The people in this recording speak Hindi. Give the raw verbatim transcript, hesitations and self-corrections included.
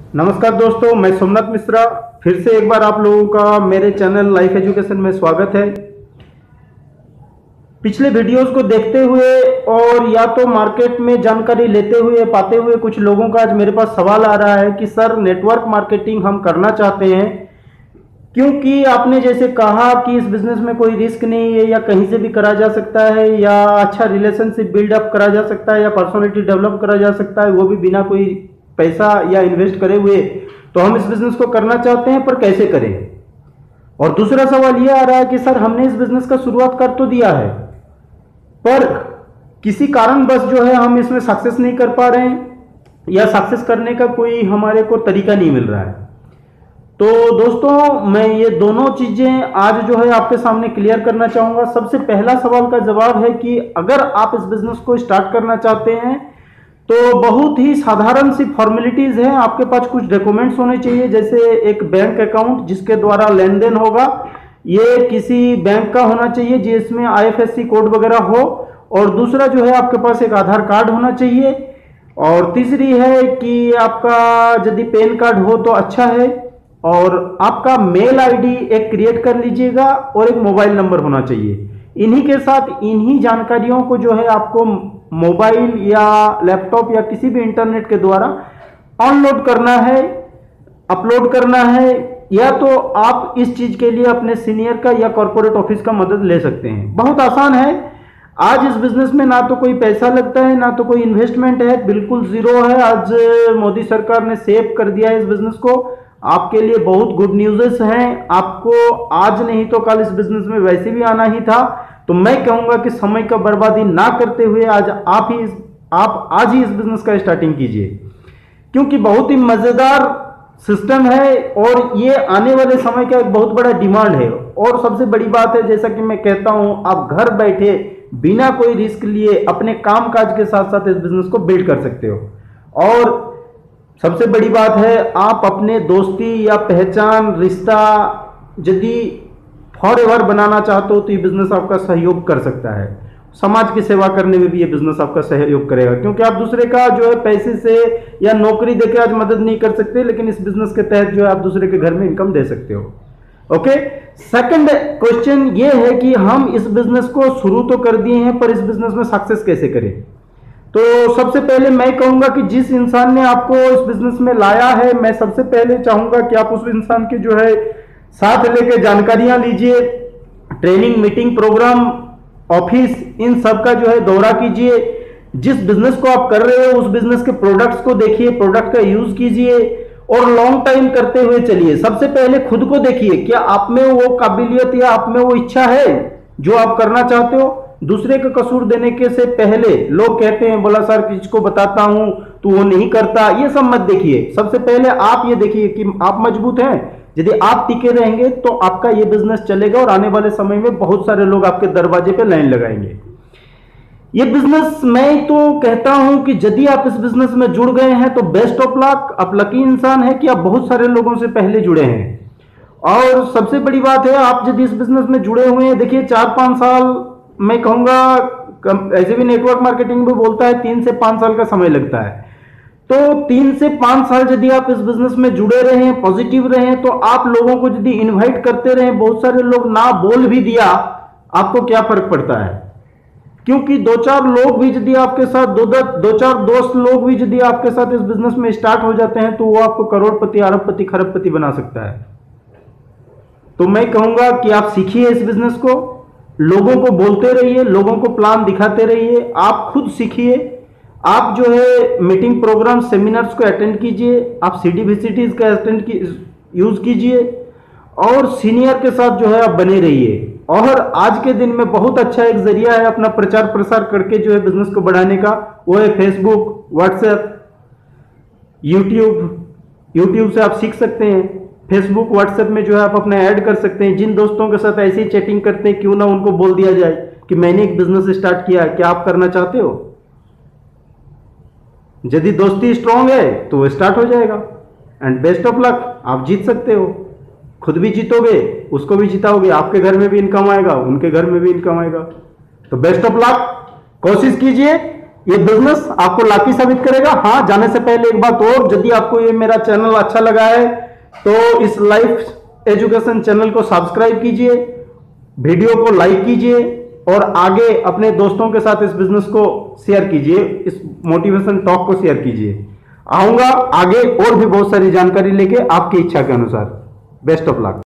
नमस्कार दोस्तों, मैं सोमनाथ मिश्रा फिर से एक बार आप लोगों का मेरे चैनल लाइफ एजुकेशन में स्वागत है। पिछले वीडियोस को देखते हुए और या तो मार्केट में जानकारी लेते हुए पाते हुए कुछ लोगों का आज मेरे पास सवाल आ रहा है कि सर नेटवर्क मार्केटिंग हम करना चाहते हैं, क्योंकि आपने जैसे कहा कि इस बिजनेस में कोई रिस्क नहीं है या कहीं से भी करा जा सकता है या अच्छा रिलेशनशिप बिल्डअप करा जा सकता है या पर्सनैलिटी डेवलप करा जा सकता है, वो भी बिना कोई पैसा या इन्वेस्ट करे हुए। तो हम इस बिजनेस को करना चाहते हैं, पर कैसे करें। और दूसरा सवाल यह आ रहा है कि सर हमने इस बिजनेस का शुरुआत कर तो दिया है, पर किसी कारणवश जो है हम इसमें सक्सेस नहीं कर पा रहे हैं या सक्सेस करने का कोई हमारे को तरीका नहीं मिल रहा है। तो दोस्तों, मैं ये दोनों चीजें आज जो है आपके सामने क्लियर करना चाहूंगा। सबसे पहला सवाल का जवाब है कि अगर आप इस बिजनेस को स्टार्ट करना चाहते हैं तो बहुत ही साधारण सी फॉर्मेलिटीज है। आपके पास कुछ डॉक्यूमेंट्स होने चाहिए, जैसे एक बैंक अकाउंट जिसके द्वारा लेन देन होगा, ये किसी बैंक का होना चाहिए जिसमें I F S C code वगैरह हो, और दूसरा जो है आपके पास एक आधार कार्ड होना चाहिए, और तीसरी है कि आपका यदि पैन कार्ड हो तो अच्छा है, और आपका मेल आईडी एक क्रिएट कर लीजिएगा और एक मोबाइल नंबर होना चाहिए। इन्हीं के साथ इन्हीं जानकारियों को जो है आपको मोबाइल या लैपटॉप या किसी भी इंटरनेट के द्वारा डाउनलोड करना है, अपलोड करना है, या तो आप इस चीज के लिए अपने सीनियर का या कॉर्पोरेट ऑफिस का मदद ले सकते हैं। बहुत आसान है। आज इस बिजनेस में ना तो कोई पैसा लगता है, ना तो कोई इन्वेस्टमेंट है, बिल्कुल जीरो है। आज मोदी सरकार ने सेव कर दिया है इस बिजनेस को। आपके लिए बहुत गुड न्यूज़ हैं। आपको आज नहीं तो कल इस बिजनेस में वैसे भी आना ही था। तो मैं कहूंगा कि समय का बर्बादी ना करते हुए आज आप ही आप आज ही इस बिजनेस का स्टार्टिंग कीजिए, क्योंकि बहुत ही मजेदार सिस्टम है और ये आने वाले समय का एक बहुत बड़ा डिमांड है। और सबसे बड़ी बात है, जैसा कि मैं कहता हूं, आप घर बैठे बिना कोई रिस्क लिए अपने काम काज के साथ साथ इस बिजनेस को बिल्ड कर सकते हो। और सबसे बड़ी बात है, आप अपने दोस्ती या पहचान रिश्ता यदि फॉर एवर बनाना चाहते हो तो ये बिजनेस आपका सहयोग कर सकता है। समाज की सेवा करने में भी ये बिजनेस आपका सहयोग करेगा, क्योंकि आप दूसरे का जो है पैसे से या नौकरी देके आज मदद नहीं कर सकते, लेकिन इस बिजनेस के तहत जो है आप दूसरे के घर में इनकम दे सकते हो। ओके, सेकंड क्वेश्चन ये है कि हम इस बिजनेस को शुरू तो कर दिए हैं, पर इस बिजनेस में सक्सेस कैसे करें। तो सबसे पहले मैं कहूंगा कि जिस इंसान ने आपको इस बिजनेस में लाया है, मैं सबसे पहले चाहूंगा कि आप उस इंसान के जो है साथ लेके जानकारियां लीजिए, ट्रेनिंग, मीटिंग, प्रोग्राम, ऑफिस, इन सब का जो है दौरा कीजिए। जिस बिजनेस को आप कर रहे हो उस बिजनेस के प्रोडक्ट्स को देखिए, प्रोडक्ट का यूज कीजिए और लॉन्ग टाइम करते हुए चलिए। सबसे पहले खुद को देखिए, क्या आप में वो काबिलियत या आप में वो इच्छा है जो आप करना चाहते हो। दूसरे का कसूर देने के से पहले लोग कहते हैं, बोला सर किसको बताता हूं तो वो नहीं करता, ये सब मत देखिए। सबसे पहले आप ये देखिए कि आप मजबूत हैं। यदि आप टिके रहेंगे तो आपका ये बिजनेस चलेगा और आने वाले समय में बहुत सारे लोग आपके दरवाजे पे लाइन लगाएंगे। ये बिजनेस, मैं तो कहता हूं कि यदि आप इस बिजनेस में जुड़ गए हैं तो बेस्ट ऑफ लक। आप लकी इंसान है कि आप बहुत सारे लोगों से पहले जुड़े हैं। और सबसे बड़ी बात है, आप यदि इस बिजनेस में जुड़े हुए हैं, देखिए चार पांच साल, मैं कहूंगा ऐसे भी नेटवर्क मार्केटिंग भी बोलता है तीन से पांच साल का समय लगता है। तो तीन से पांच साल यदि आप इस बिजनेस में जुड़े रहे, पॉजिटिव रहे, तो आप लोगों को यदि इनवाइट करते रहे, बहुत सारे लोग ना बोल भी दिया, आपको क्या फर्क पड़ता है। क्योंकि दो चार लोग भी यदि आपके साथ, दो दो चार दोस्त लोग भी यदि आपके साथ इस बिजनेस में स्टार्ट हो जाते हैं तो वो आपको करोड़पति, अरबपति, खरबपति बना सकता है। तो मैं कहूंगा कि आप सीखिए इस बिजनेस को, लोगों को बोलते रहिए, लोगों को प्लान दिखाते रहिए, आप खुद सीखिए। आप जो है मीटिंग, प्रोग्राम, सेमिनार्स को अटेंड कीजिए, आप सीडी विजिटीज का अटेंड की यूज कीजिए और सीनियर के साथ जो है आप बने रहिए। और आज के दिन में बहुत अच्छा एक जरिया है अपना प्रचार प्रसार करके जो है बिजनेस को बढ़ाने का, वो है फेसबुक, व्हाट्सएप, यूट्यूब। यूट्यूब से आप सीख सकते हैं। फेसबुक, व्हाट्सएप में जो है आप अपना ऐड कर सकते हैं। जिन दोस्तों के साथ ऐसे ही चैटिंग करते हैं, क्यों ना उनको बोल दिया जाए कि मैंने एक बिजनेस स्टार्ट किया है, क्या आप करना चाहते हो। यदि दोस्ती स्ट्रांग है तो वो स्टार्ट हो जाएगा। एंड बेस्ट ऑफ लक, आप जीत सकते हो, खुद भी जीतोगे, उसको भी जिताओगे, आपके घर में भी इनकम आएगा, उनके घर में भी इनकम आएगा। तो बेस्ट ऑफ लक, कोशिश कीजिए, ये बिजनेस आपको लाकी साबित करेगा। हाँ, जाने से पहले एक बात और, यदि आपको ये मेरा चैनल अच्छा लगा है तो इस लाइफ एजुकेशन चैनल को सब्सक्राइब कीजिए, वीडियो को लाइक कीजिए और आगे अपने दोस्तों के साथ इस बिजनेस को शेयर कीजिए, इस मोटिवेशन टॉक को शेयर कीजिए। आऊंगा आगे और भी बहुत सारी जानकारी लेके आपकी इच्छा के अनुसार। Best of luck.